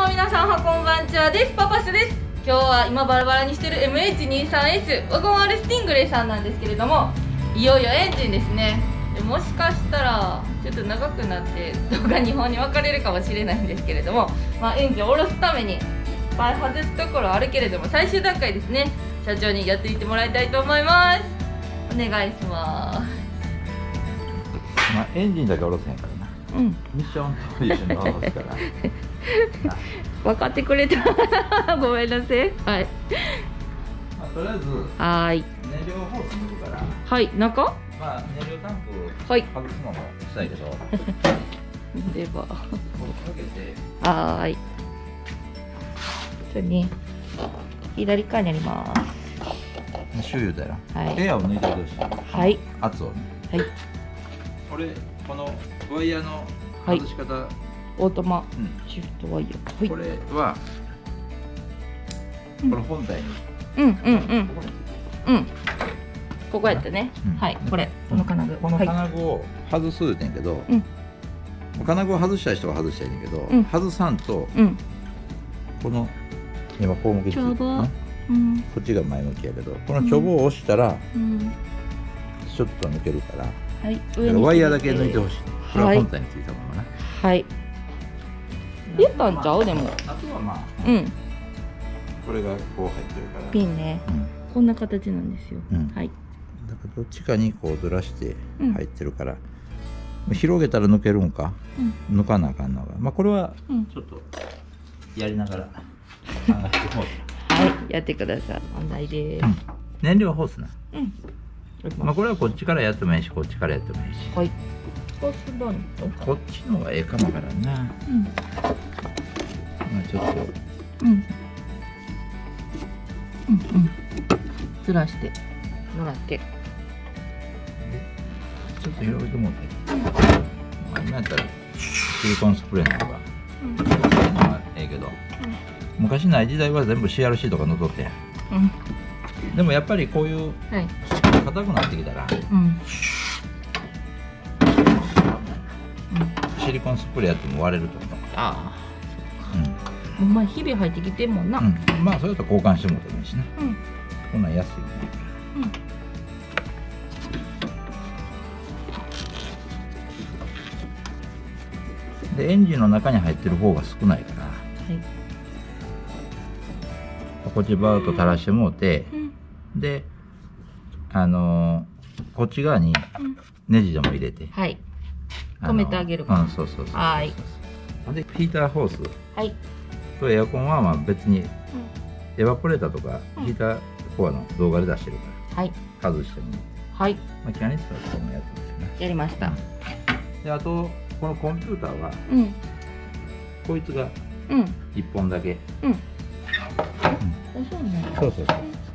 皆さんこんばんちはです。パパスです。今日は今バラバラにしてる MH23S ワゴン R スティングレイさんなんですけれども、いよいよエンジンですね。でもしかしたらちょっと長くなって動画2本に分かれるかもしれないんですけれども、エンジンを下ろすためにいっぱい外すところあるけれども、最終段階ですね、社長にやっていってもらいたいと思います。お願いします。 エンジンだけ下ろせへんからな。ミッションと一緒に下ろすから分かってくれたごめんなさい。はい、 とりあえずはい、 燃料ホース塗るから、 はい、中燃料タンクはい外すのもしたいけど、 レバーこれかけて、 はーい、それに左側になります。 シュー言うたら、 はい、 エアを抜いてほしい。 はい、 圧をね。 はい、 これこのワイヤーの外し方、 オートマシフトワイヤー、 これはこれ本体にここやったね。はい、この金具、 この金具を外すねんけど、金具を外したい人は外したいねんけど、外さんとこの今こう向きこっちが前向きやけど、このチョボを押したらちょっと抜けるから、ワイヤーだけ抜いてほしい。これは本体についたものな。はい、 出たんちゃう？でもあとはこれがこう入ってるから、 ピンね、こんな形なんですよ。はい、 だからどっちかにこうずらして入ってるから、広げたら抜けるんか、抜かなあかんのが、これはちょっとやりながら考えてもはい、やってください。問題です。 燃料ホースな。これはこっちからやってもいいし、こっちからやってもいいし。はい。こっちの方がええかもわからんな。ちょっと。 ずらしてもらって。 ちょっと広げてもらって。今やったらシリコンスプレーの方がええけど、昔ない時代は全部 CRC とかのっとってや。でもやっぱりこういう硬くなってきたら、シリコンスプレーやっても割れると思う。 ああ、お前日々入ってきてんもんな。 それと交換してもらってもいいしな。こんなん安いよね。でエンジンの中に入ってる方が少ないから、こっちバーッと垂らしてもうて、でこっち側にネジでも入れて、 止めてあげるから。 そうそうそう。 はい。 でヒーターホースとエアコンは別にエバポレーターとかヒーターコアの動画で出してるから外してもいい。キャニスターとかもやってますよね。 やりました。 であとこのコンピューターはこいつが1本だけ。そうそうそう。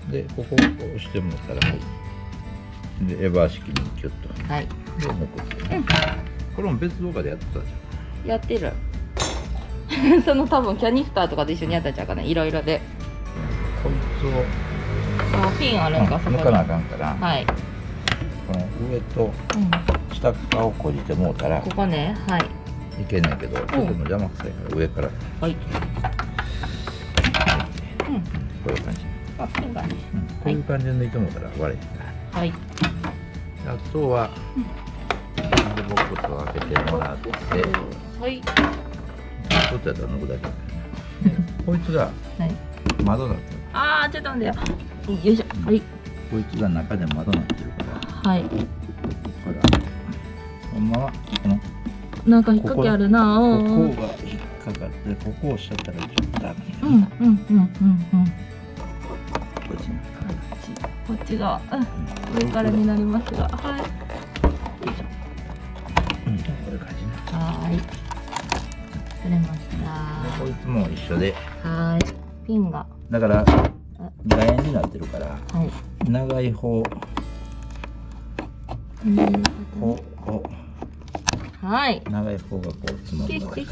でここを押してもらったら、でエバー式にキュッとで残って、これも別動画でやってたじゃん。 やってるその多分キャニスターとかで一緒にやったんちゃうかな、いろいろで。 こいつをピンあるんか、そこに抜かなあかんから、この上と下側をこじてもうたらここね、 いけないけど、ちょっともう邪魔くさいから上からこういう感じ、こういう感じで抜いてもうたら割れへんから。あとはハンドボックスを開けてもらって、ちょっとやったら抜くだけだからね。こいつが窓だった。 ちょっと待ってよ。よいしょ。 こいつが中で窓になってるから、ほんまはこのなんか引っ掛けあるな。 ここが引っかかって、ここをしちゃったらちょっとダメ。 こっち側、上からになりますが、こういう感じな。 取れました。 こいつも一緒で、 ピンがだから楕円になってるから、長い方長い方がこうつまむのが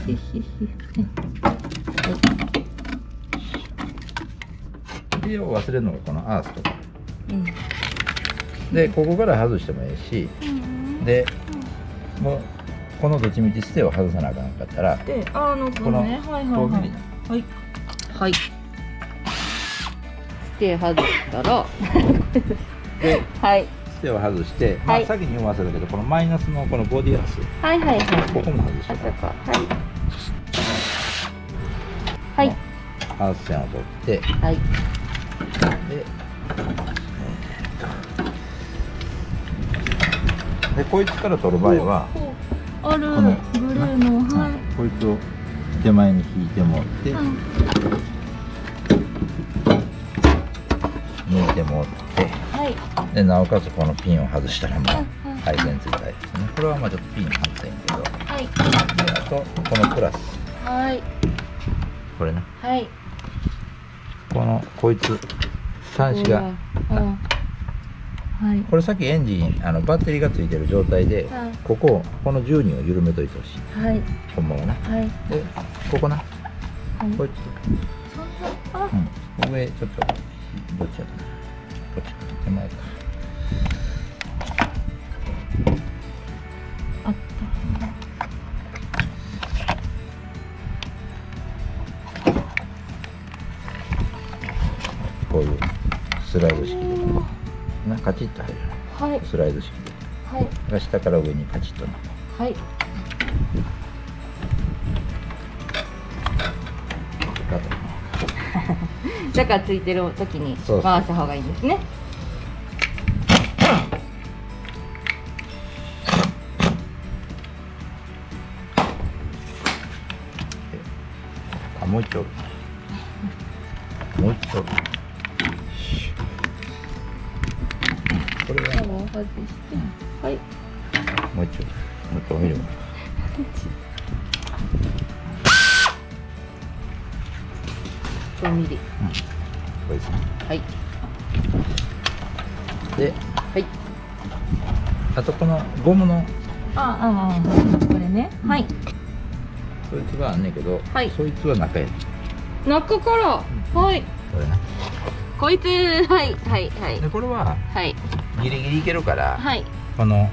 でを忘れるのがこのアースとか、でここから外してもいいし、でもうこのどっちみちステを外さなあかんかったら、この遠目にはいはい。で外したらで、 はい。 ステを外して、まあ先に言わせたけど、このマイナスのこのボディアス、 はいはいはい。 ここも外して。 はい。はい。 アース線を取って、 はい。 で、こいつから取る場合は、 あるブルーの、はい。 こいつを手前に引いてもらって、抜いてもらって、はい、でなおかつこのピンを外したらもう配線ついたいですね。これはまあちょっとピン外せんけど、はい、であとこのプラス、はい、これね、はい、こいつ端子が、はい、これさっきエンジンバッテリーがついてる状態で、はい、この10人を緩めといてほしい、はい、ほんまはな、はい、でここな、はい、こいつ、上ちょっとどっちやったかな、こっち手前か、あった、こういうスライド式でな、カチッと入る、はい、スライド式で、はい、が下から上にカチッとな、はい、 だからついてる時に回した方がいいんですね。 あ、もう一丁、もう一丁、これは外して、はい、もう一丁、もう一丁見るわ。 5ミリ。 これですね。 はい。 で、 はい。 あとこのゴムの。 これね。はい。 そいつがあんねんけど、はい。そいつは中や。 中から。はい。 これね。 こいつ、はいはいはい。 でこれは。はい。ギリギリいけるから。はい。この。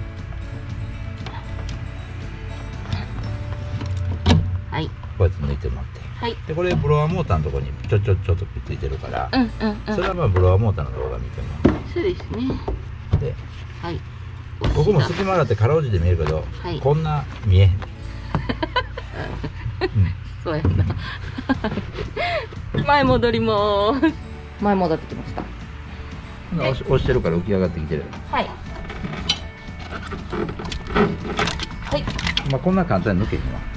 はい。こうやって抜いてもらって。はい、でこれブロワーモーターのところにちょっとくっついてるから、それはまあブロワーモーターの動画見てもそうですね。 で、はい、ここも隙間があってかろうじて見えるけど、はい、こんな見えへん、 そうやな前戻ります。前戻ってきました。 押してるから浮き上がってきてる。はいはい、まあこんな簡単に抜けへんわ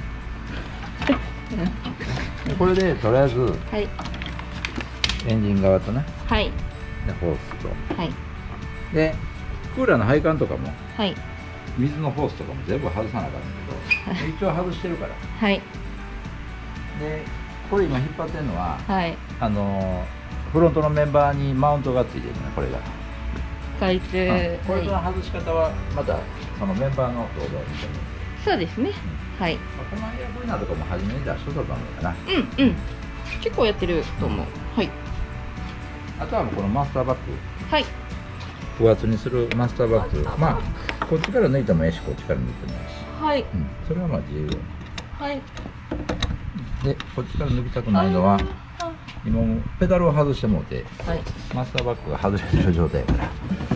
これでとりあえず、はい、エンジン側とね、はい、でホースと、はい、でクーラーの配管とかも、はい、水のホースとかも全部外さなあかんけど、一応外してるから、はい、でこれ今引っ張ってるのは、はい、フロントのメンバーにマウントがついてるね、これが。こいつ、これの外し方はまたそのメンバーの動画を見てみる。 そうですね。はい。 このエアブイナーとかも初めに出しとったと思うかな。 うんうん。結構やってると思う。はい。 あとはこのマスターバッグ。はい。不圧にするマスターバッグ。まあこっちから抜いてもいいし、こっちから抜いてもいいし。はい。それはまあ自由。はい。でこっちから抜きたくないのは、今もペダルを外してもうて、はい、マスターバッグが外れてる状態やから。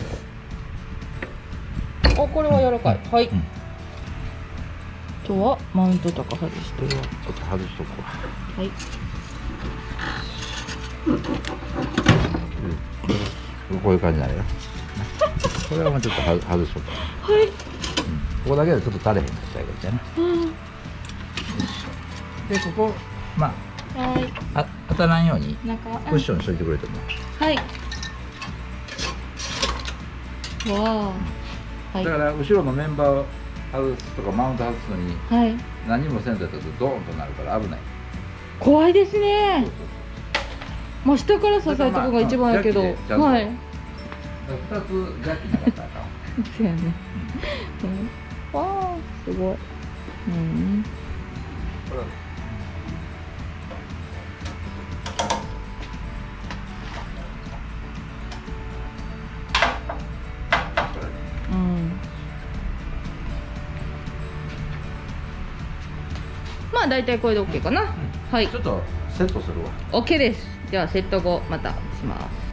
あ、これは柔らかい。はい。あとはマウントとか外して、 ちょっと外しとくわ。はい。こういう感じになるよ。これはもうちょっと外しとくわ。はい。ここだけでちょっと垂れへんみたいな感じやな。でここまあ、はい、当たらんようにクッションにしといてくれても。はい。わあ。だから後ろのメンバー外すとかマウント外すのに、はい、何もせんとやったらドーンとなるから危ない。 怖いですね。まあ下から支えるとこが一番やけど、はい。2つジャッキなかったらあかん。そうやね。わあすごい。うん。まあ大体これで OK かな。はい。 ちょっとセットするわ。 OK です。じゃあセット後またします。